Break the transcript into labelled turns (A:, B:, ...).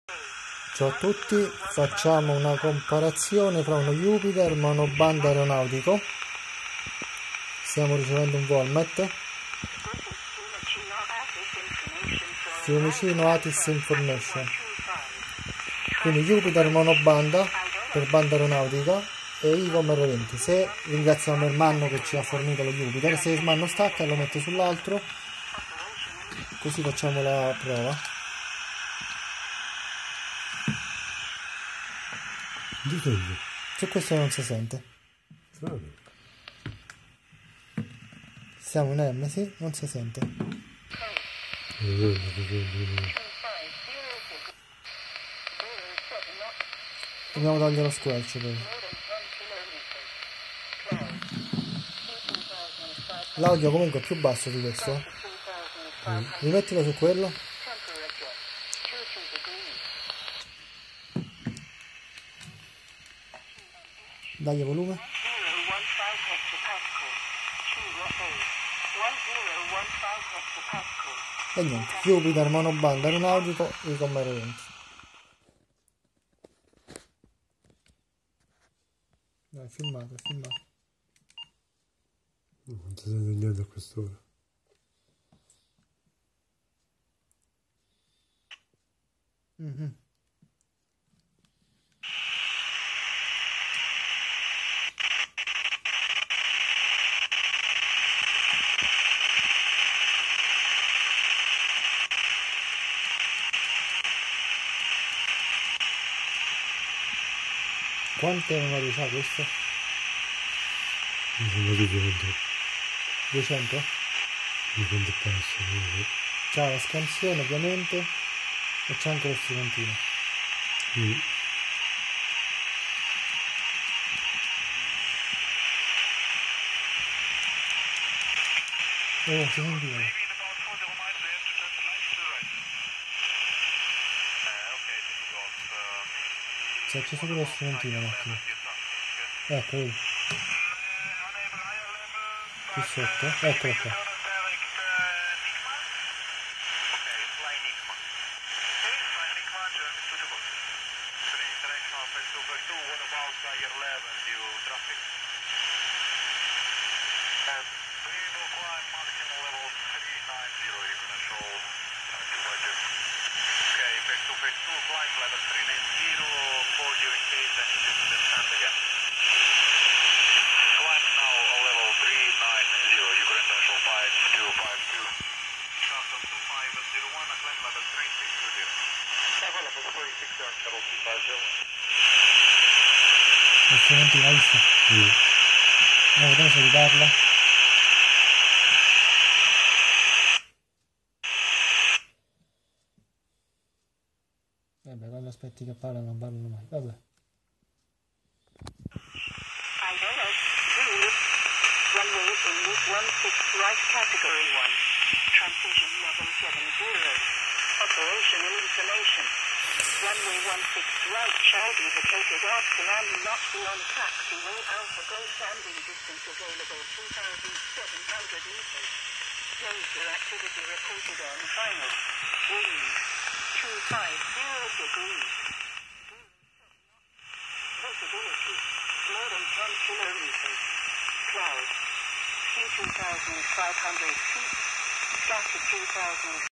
A: Ciao a tutti, facciamo una comparazione fra uno Jupiter monobanda aeronautico. Stiamo ricevendo un Volmet. Fiumicino Atis Information. Quindi Jupiter monobanda per banda aeronautica e ICOM R20. Se ringraziamo Ermanno che ci ha fornito lo Jupiter, se Ermanno stacca lo mette sull'altro, così facciamo la prova. Su questo non si sente. Siamo in M, sì, non si sente. Dobbiamo togliere lo squelch poi. L'audio comunque è più basso di questo. Rimettilo su quello. Dagli volume. E niente, Jupiter monobanda aeronautico ICOM R20. Dai, filmato, filmato.
B: Non si sente niente a quest'ora.
A: Quante memorie c'ha questo?
B: Mi sembra di 200.
A: 200?
B: 200 passo.
A: C'ha la scansione ovviamente e c'è anche lo strumentino. Oh, si sentiva. Si è acceso pure lo strumentino un attimo. Ecco, vedi. Qui sotto, eccolo qua. Lo strumentino, hai visto? Vediamo se riparla. Vabbè, quando aspetti che parlano non parlano mai. Vabbè.
C: Operational information. Runway 16 right shall be located after landing not beyond taxiway Alpha Go standing distance available 2,700 meters. Laser activity reported on final. Wind 250 degrees. Visibility more than 10 kilometers. Clouds 2,500 feet. Scattered 2,000.